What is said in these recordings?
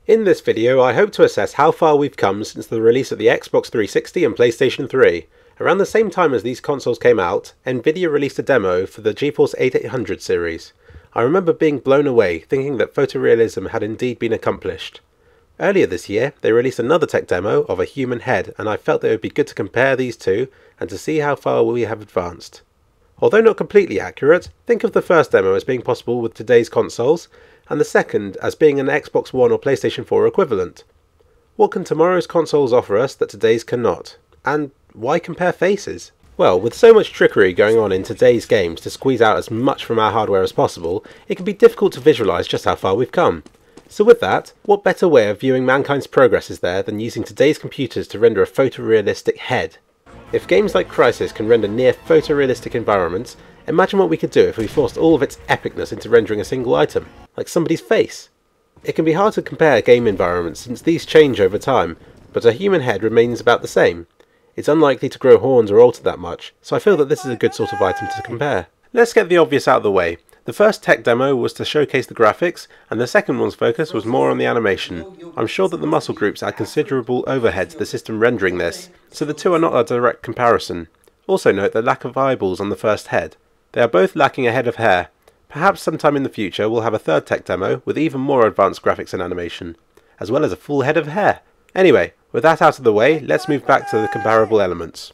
In this video, I hope to assess how far we've come since the release of the Xbox 360 and PlayStation 3. Around the same time as these consoles came out, Nvidia released a demo for the Geforce 8800 series. I remember being blown away, thinking that photorealism had indeed been accomplished. Earlier this year, they released another tech demo of a human head, and I felt that it would be good to compare these two and to see how far we have advanced. Although not completely accurate, think of the first demo as being possible with today's consoles, and the second as being an Xbox One or PlayStation 4 equivalent. What can tomorrow's consoles offer us that today's cannot? And why compare faces? Well, with so much trickery going on in today's games to squeeze out as much from our hardware as possible, it can be difficult to visualise just how far we've come. So with that, what better way of viewing mankind's progress is there than using today's computers to render a photorealistic head? If games like Crysis can render near photorealistic environments, imagine what we could do if we forced all of its epicness into rendering a single item, like somebody's face. It can be hard to compare game environments since these change over time, but a human head remains about the same. It's unlikely to grow horns or alter that much, so I feel that this is a good sort of item to compare. Let's get the obvious out of the way. The first tech demo was to showcase the graphics, and the second one's focus was more on the animation. I'm sure that the muscle groups add considerable overhead to the system rendering this, so the two are not a direct comparison. Also note the lack of eyeballs on the first head. They are both lacking a head of hair. Perhaps sometime in the future we'll have a third tech demo with even more advanced graphics and animation, as well as a full head of hair. Anyway, with that out of the way, let's move back to the comparable elements.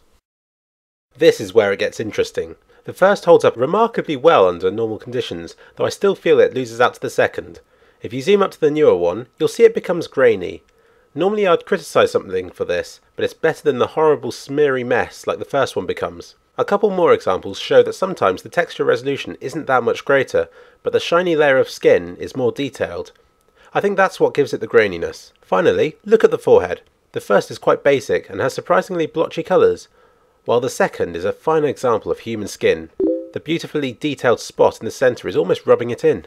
This is where it gets interesting. The first holds up remarkably well under normal conditions, though I still feel it loses out to the second. If you zoom up to the newer one, you'll see it becomes grainy. Normally I'd criticise something for this, but it's better than the horrible smeary mess like the first one becomes. A couple more examples show that sometimes the texture resolution isn't that much greater, but the shiny layer of skin is more detailed. I think that's what gives it the graininess. Finally, look at the forehead. The first is quite basic and has surprisingly blotchy colours, while the second is a fine example of human skin. The beautifully detailed spot in the centre is almost rubbing it in.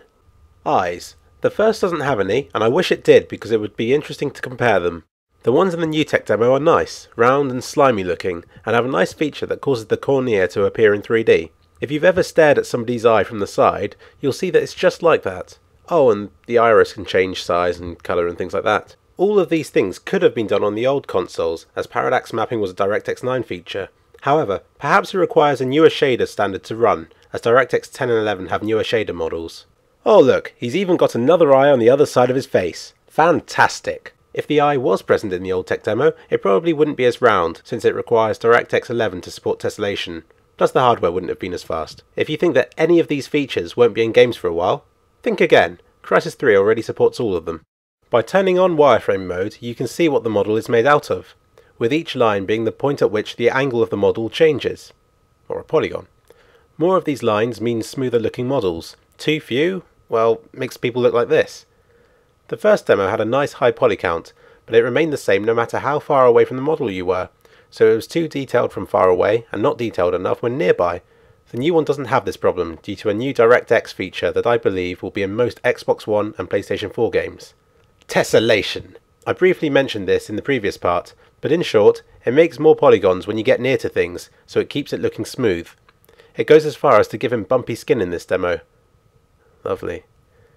Eyes. The first doesn't have any, and I wish it did because it would be interesting to compare them. The ones in the new tech demo are nice, round and slimy looking, and have a nice feature that causes the cornea to appear in 3D. If you've ever stared at somebody's eye from the side, you'll see that it's just like that. Oh, and the iris can change size and colour and things like that. All of these things could have been done on the old consoles, as parallax mapping was a DirectX 9 feature. However, perhaps it requires a newer shader standard to run, as DirectX 10 and 11 have newer shader models. Oh look, he's even got another eye on the other side of his face. Fantastic! If the eye was present in the old tech demo, it probably wouldn't be as round, since it requires DirectX 11 to support tessellation. Plus the hardware wouldn't have been as fast. If you think that any of these features won't be in games for a while, think again. Crysis 3 already supports all of them. By turning on wireframe mode, you can see what the model is made out of, with each line being the point at which the angle of the model changes, or a polygon. More of these lines means smoother looking models. Too few? Well, makes people look like this. The first demo had a nice high poly count, but it remained the same no matter how far away from the model you were, so it was too detailed from far away and not detailed enough when nearby. The new one doesn't have this problem due to a new DirectX feature that I believe will be in most Xbox One and PlayStation 4 games. Tessellation. I briefly mentioned this in the previous part, but in short, it makes more polygons when you get near to things, so it keeps it looking smooth. It goes as far as to give him bumpy skin in this demo. Lovely.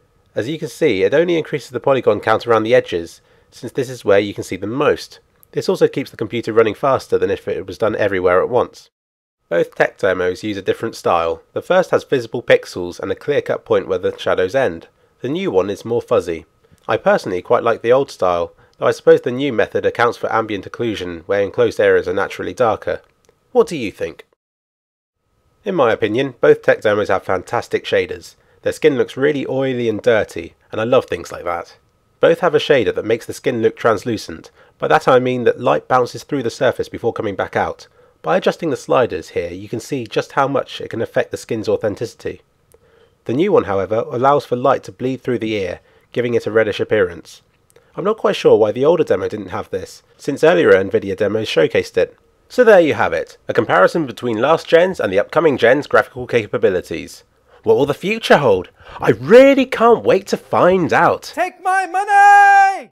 As you can see, it only increases the polygon count around the edges, since this is where you can see them most. This also keeps the computer running faster than if it was done everywhere at once. Both tech demos use a different style. The first has visible pixels and a clear-cut point where the shadows end. The new one is more fuzzy. I personally quite like the old style, though I suppose the new method accounts for ambient occlusion, where enclosed areas are naturally darker. What do you think? In my opinion, both tech demos have fantastic shaders. Their skin looks really oily and dirty, and I love things like that. Both have a shader that makes the skin look translucent. By that I mean that light bounces through the surface before coming back out. By adjusting the sliders here, you can see just how much it can affect the skin's authenticity. The new one, however, allows for light to bleed through the ear, giving it a reddish appearance. I'm not quite sure why the older demo didn't have this, since earlier Nvidia demos showcased it. So there you have it, a comparison between last gen's and the upcoming gen's graphical capabilities. What will the future hold? I really can't wait to find out! Take my money!